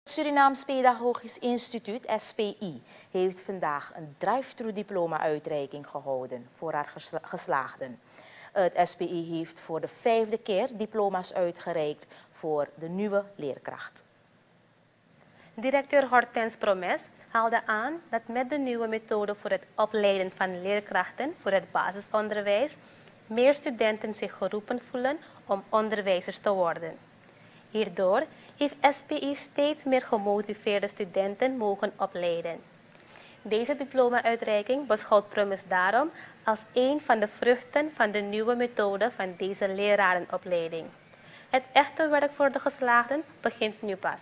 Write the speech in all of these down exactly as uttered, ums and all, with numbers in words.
Het Surinaams Pedagogisch Instituut, S P I, heeft vandaag een drive-thru diploma-uitreiking gehouden voor haar gesla geslaagden. Het S P I heeft voor de vijfde keer diploma's uitgereikt voor de nieuwe leerkracht. Directeur Hortens Promes haalde aan dat met de nieuwe methode voor het opleiden van leerkrachten voor het basisonderwijs meer studenten zich geroepen voelen om onderwijzers te worden. Hierdoor heeft S P I steeds meer gemotiveerde studenten mogen opleiden. Deze diploma-uitreiking beschouwt Promes daarom als een van de vruchten van de nieuwe methode van deze lerarenopleiding. Het echte werk voor de geslaagden begint nu pas.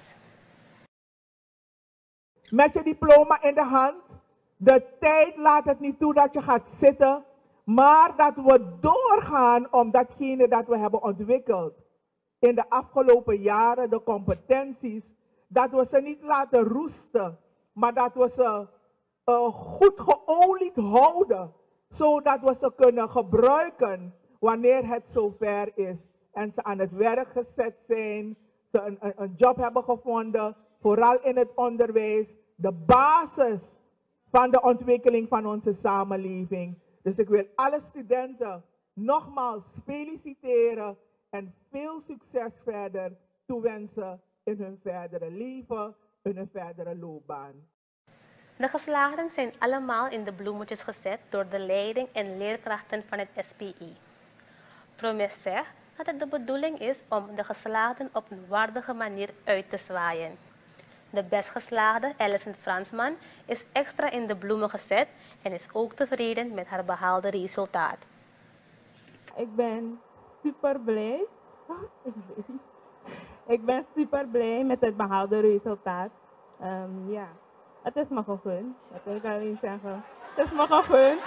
Met je diploma in de hand, de tijd laat het niet toe dat je gaat zitten, maar dat we doorgaan om datgene dat we hebben ontwikkeld in de afgelopen jaren, de competenties, dat we ze niet laten roesten, maar dat we ze uh, goed geolied houden, zodat we ze kunnen gebruiken wanneer het zover is en ze aan het werk gezet zijn, ze een, een, een job hebben gevonden, vooral in het onderwijs, de basis van de ontwikkeling van onze samenleving. Dus ik wil alle studenten nogmaals feliciteren en veel succes verder toewensen in hun verdere leven, in hun verdere loopbaan. De geslaagden zijn allemaal in de bloemetjes gezet door de leiding en leerkrachten van het S P I. Promes zegt dat het de bedoeling is om de geslaagden op een waardige manier uit te zwaaien. De best geslaagde Alison Fransman is extra in de bloemen gezet en is ook tevreden met haar behaalde resultaat. Ik ben super blij. Ik ben super blij met het behaalde resultaat. Um, ja, het is me gegund. Dat wil ik alleen zeggen. Het is me gegund.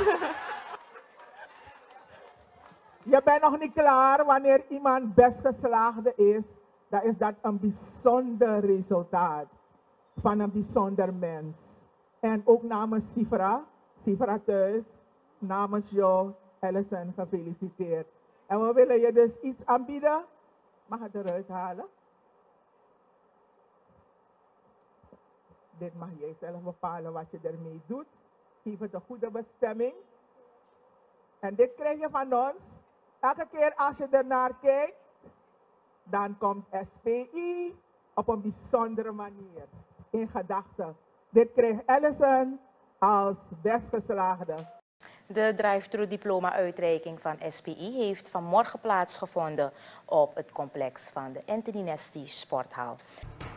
Je bent nog niet klaar wanneer iemand best geslaagde is. Dan is dat een bijzonder resultaat van een bijzonder mens. En ook namens Sifra, Sifra thuis, namens jou, Alison, gefeliciteerd. En we willen je dus iets aanbieden. Mag het eruit halen? Dit mag jij zelf bepalen wat je ermee doet. Geef het een goede bestemming. En dit krijg je van ons. Elke keer als je ernaar kijkt, dan komt S P I op een bijzondere manier in gedachten. Dit krijgt Alison als best geslaagde. De drive-thru diploma-uitreiking van S P I heeft vanmorgen plaatsgevonden op het complex van de Anthony Nesty Sporthal.